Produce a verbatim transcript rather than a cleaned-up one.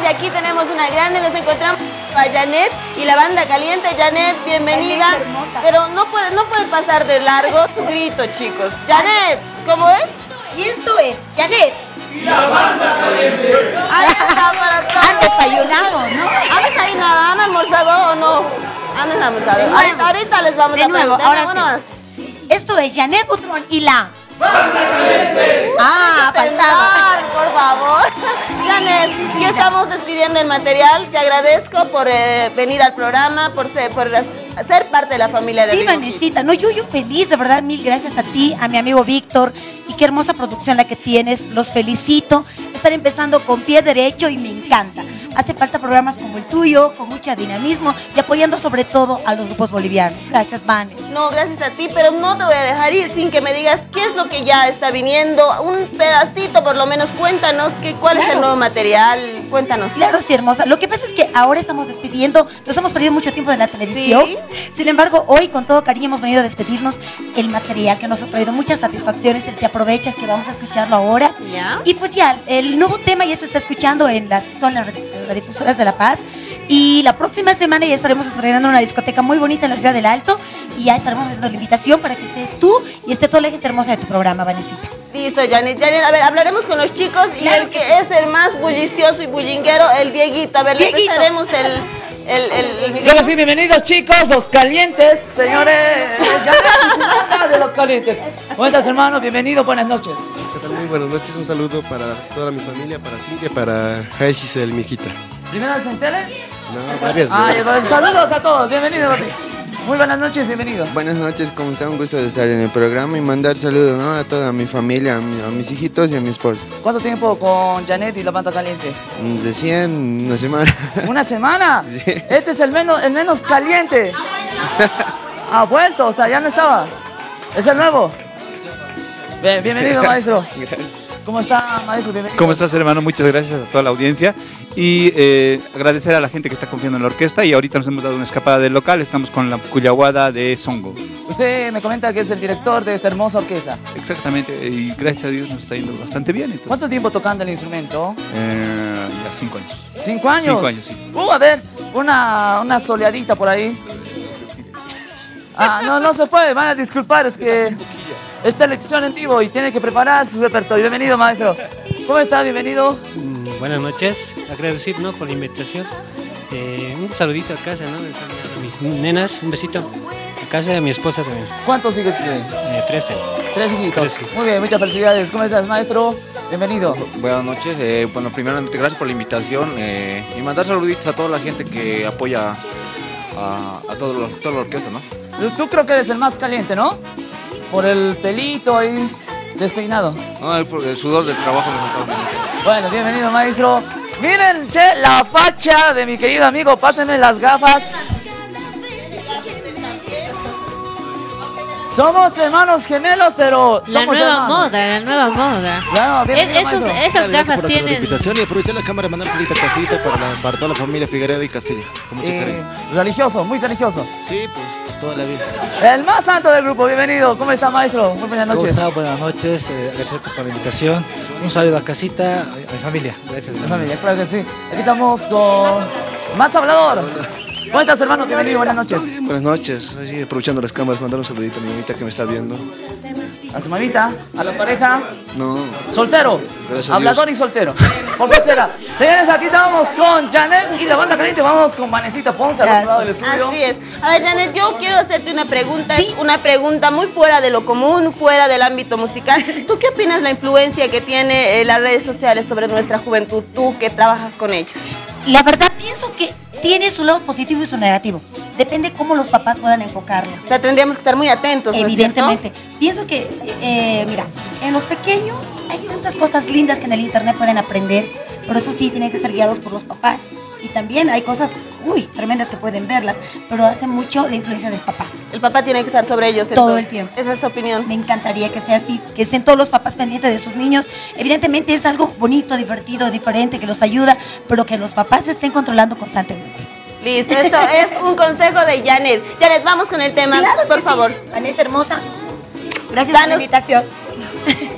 y aquí tenemos una grande, nos encontramos a Janet y la banda caliente. Janet, bienvenida. Janet, hermosa. Pero no puede, no puede pasar de largo tu grito, chicos. Janet, ¿cómo es? Y esto es Janet. Y la banda caliente. Ahí está para todos. Han desayunado, ¿no? ¿Han desayunado? ¿Han almorzado o no? Han almorzado. De nuevo. Ahorita, ahorita les vamos De a nuevo, preguntar. ahora Vámonos. sí. Esto es Janet Butrón y la... Banda caliente. Ah, faltaba. Ay, por favor. Janet, ya estamos despidiendo el material. Te agradezco por eh, venir al programa, por ser, por ser parte de la familia de Sí, Vivo. Vanesita. No, yo, yo feliz, de verdad, mil gracias a ti, a mi amigo Víctor. Y qué hermosa producción la que tienes. Los felicito. Están empezando con pie derecho y me encanta. Hace falta programas como el tuyo, con mucho dinamismo y apoyando sobre todo a los grupos bolivianos. Gracias, Vane. No, gracias a ti, pero no te voy a dejar ir sin que me digas qué es lo que ya está viniendo. Un pedacito, por lo menos, cuéntanos que, cuál Claro. es el nuevo material. Cuéntanos. Claro, sí, hermosa. Lo que pasa es que ahora estamos despidiendo, nos hemos perdido mucho tiempo de la televisión. Sí. Sin embargo, hoy con todo cariño hemos venido a despedirnos el material que nos ha traído muchas satisfacciones, el que aprovechas, que vamos a escucharlo ahora. ¿Ya? Y pues ya, el nuevo tema ya se está escuchando en las, todas las radiodifusoras de La Paz. Y la próxima semana ya estaremos estrenando una discoteca muy bonita en la ciudad del Alto. Y ya estaremos haciendo la invitación para que estés tú y esté toda la gente hermosa de tu programa, Vanesita. Listo, Janet. Janet, a ver, hablaremos con los chicos y Claro el que que es el más bullicioso y bullinguero, el Dieguito. A ver, le Dieguito. prestaremos el, el, el, el video. Ahora sí, bienvenidos chicos, los calientes, señores. Ya me de los calientes. ¿Cómo estás, hermano? Bienvenido, buenas noches. ¿Qué tal? Muy buenas noches, un saludo para toda mi familia, para Cintia, para Hashis el mijita. ¿Primera vez en tele? No, varias Ah, veces. ya va. Saludos a todos, bienvenido, papi. Muy buenas noches, bienvenido. Buenas noches, como está, un gusto de estar en el programa y mandar saludos, ¿no?, a toda mi familia, a, mi- a mis hijitos y a mi esposa. ¿Cuánto tiempo con Janet y la banda caliente? Mm, Recién una semana. ¿Una semana? Sí. Este es el menos, el menos caliente. Ha vuelto, o sea, ya no estaba. ¿Es el nuevo? Bien, bienvenido, maestro. ¿Cómo está, maestro? Bienvenido. ¿Cómo estás, hermano? Muchas gracias a toda la audiencia y eh, agradecer a la gente que está confiando en la orquesta y ahorita nos hemos dado una escapada del local, estamos con la Cuyahuada de Songo. Usted me comenta que es el director de esta hermosa orquesta. Exactamente, y gracias a Dios nos está yendo bastante bien. Entonces, ¿Cuánto tiempo tocando el instrumento? eh, ya cinco años. ¿Cinco años? Cinco años, sí. Uh, a ver, una, una soleadita por ahí. Ah, no, no se puede, van a disculpar, es que es televisión en vivo y tiene que preparar su repertorio. Bienvenido, maestro. ¿Cómo está? Bienvenido. Mm, Buenas noches, agradecido, ¿no?, por la invitación. Eh, un saludito a casa, ¿no? A mis nenas, un besito. A casa de mi esposa también. ¿Cuántos hijos tiene? Eh, trece. Tres hijitos. Tres hijos. Muy bien, muchas felicidades. ¿Cómo estás, maestro? Bienvenido. Buenas noches, eh, bueno, primeramente gracias por la invitación eh, y mandar saluditos a toda la gente que apoya a, a todo lo- toda la orquesta, ¿no? Tú creo que eres el más caliente, ¿no? Por el pelito ahí despeinado. No, el, el sudor del trabajo nos está uniendo. Bueno, bienvenido, maestro. Miren, che, la facha de mi querido amigo. Pásenme las gafas. Somos hermanos gemelos, pero La somos nueva hermanos. moda, la nueva moda. Claro, bienvenido, Es- esos, maestro. esas gafas tienen. invitación y aprovechar la cámara y mandar salita a casita para, la- para toda la familia Figueredo y Castilla. Con mucho Eh, cariño. religioso, muy religioso. Sí, pues toda la vida. El más santo del grupo, bienvenido. ¿Cómo está, maestro? Muy buenas ¿Cómo noches. está? Buenas noches, eh, gracias por la invitación. Un saludo a casita, a mi familia. Gracias. Mi familia, claro que sí. Aquí estamos con Más Hablador. ¿Cómo estás, hermano? Bienvenido, buenas noches. Buenas noches, así aprovechando las cámaras, mandar un saludito a mi mamita que me está viendo. A tu mamita, a la pareja. No, Soltero, Gracias a hablador Dios. y soltero. ¿Por qué será? Señores, aquí estamos con Janet y la banda caliente. Vamos con Vanesita Ponce al otro lado del estudio. Así es. A ver, Janet, yo quiero hacerte una pregunta, Sí. una pregunta muy fuera de lo común, fuera del ámbito musical. ¿Tú qué opinas la influencia que tiene eh, las redes sociales sobre nuestra juventud? Tú que trabajas con ellos. La verdad pienso que tiene su lado positivo y su negativo. Depende cómo los papás puedan enfocarlo. O sea, tendríamos que estar muy atentos, ¿no es Evidentemente. Pienso que, eh, mira, en los pequeños hay tantas cosas lindas que en el internet pueden aprender, pero eso sí, tienen que ser guiados por los papás. Y también hay cosas, uy, tremendas que pueden verlas, pero hace mucho la influencia del papá. El papá tiene que estar sobre ellos Todo entonces. el tiempo. Esa es tu opinión. Me encantaría que sea así, que estén todos los papás pendientes de sus niños. Evidentemente es algo bonito, divertido, diferente, que los ayuda, pero que los papás se estén controlando constantemente. Listo, esto es un consejo de Janet. Janet, vamos con el tema, Claro que por sí. favor. Vanessa hermosa, gracias por la Danos- invitación.